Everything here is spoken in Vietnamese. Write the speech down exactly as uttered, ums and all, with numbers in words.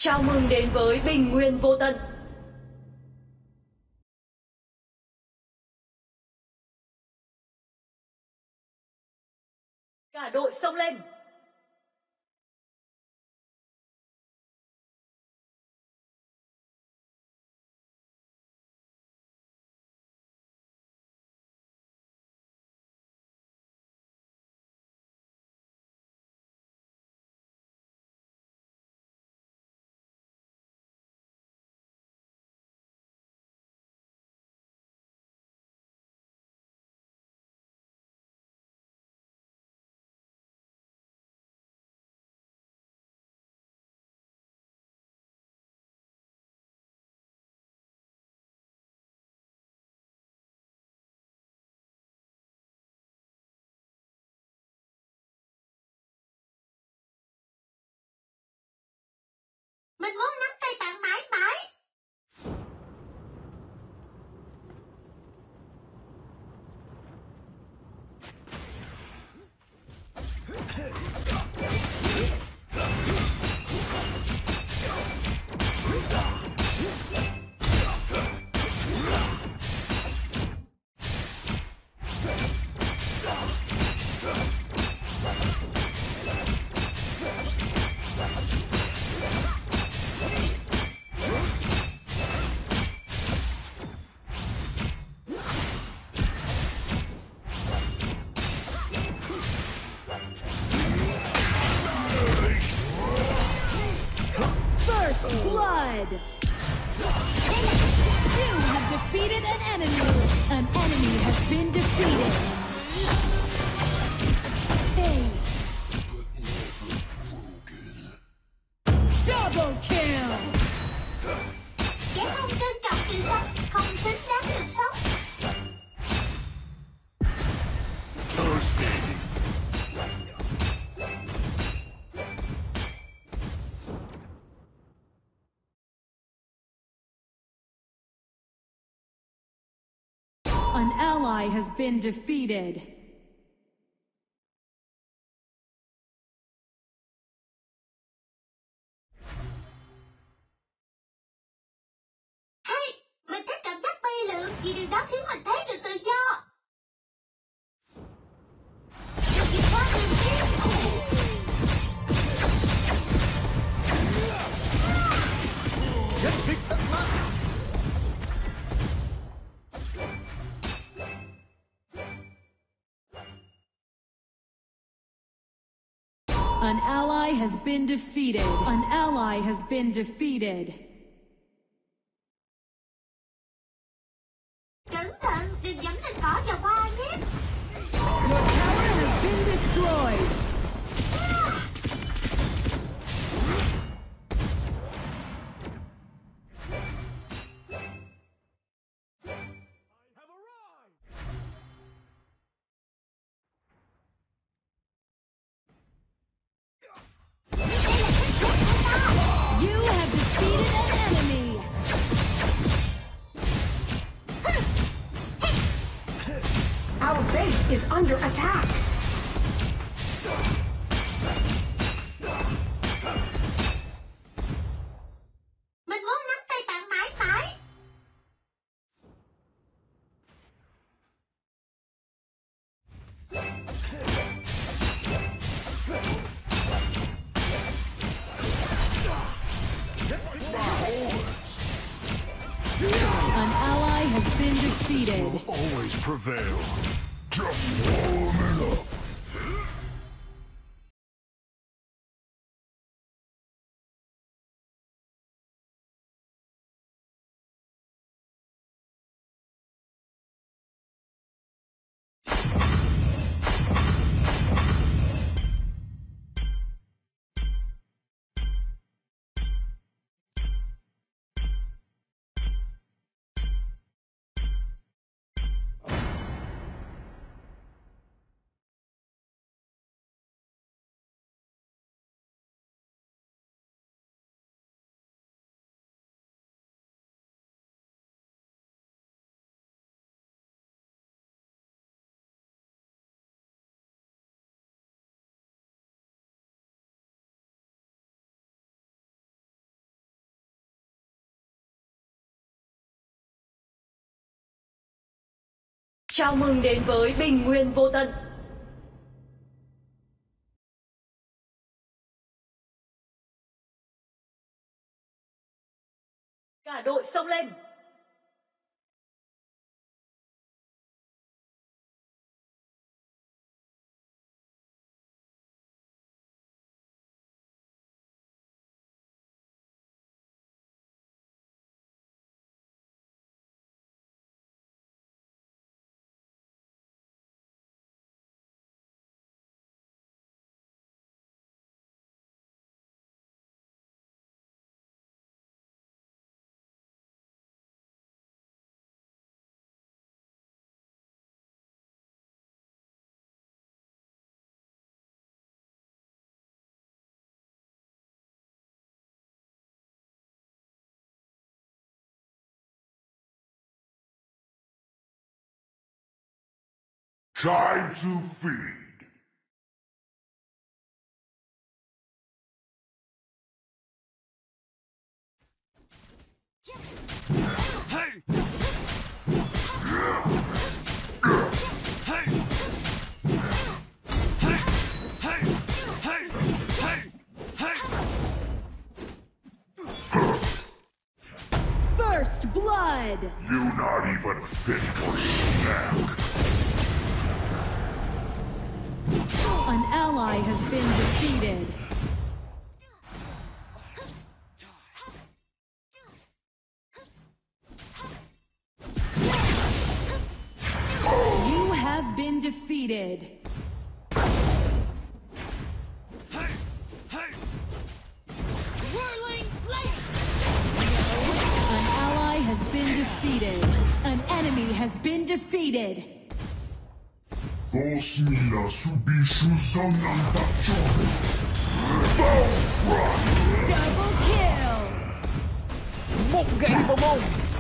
Chào mừng đến với Bình Nguyên Vô Tận. Cả đội xông lên. Mình muốn nắm tay bạn mãi mãi. Blood! You have defeated an enemy! An enemy has been defeated! Ace! Double kill! Kẻ không trân trọng sự sống, không xứng đáng được sống. An ally has been defeated. Hay, mình thích cảm giác bay lượn vì điều đó khiến mình thấy được tự do. Được vượt qua đường biên. Nhất kích tận mắt. An ally has been defeated. An ally has been defeated. Cẩn thận, đừng dẫm lên cỏ và hoa nhé. Your tower has been destroyed. You have defeated an enemy. Our base is under attack. Mình muốn nắm tay bạn mãi mãi. An ally has been defeated. Always prevail. Just warming up. Chào mừng đến với Bình Nguyên Vô Tận. Cả đội xông lên. Time to feed. Hey! Hey! Hey! Hey! Hey! Hey! First blood! You're not even fit for a snack. An ally has been defeated. You have been defeated. Hey! Hey! Whirling blade. An ally has been defeated. An enemy has been defeated. Kosmila Subishu Zanantacho. Double kill! Một gậy vào mồm.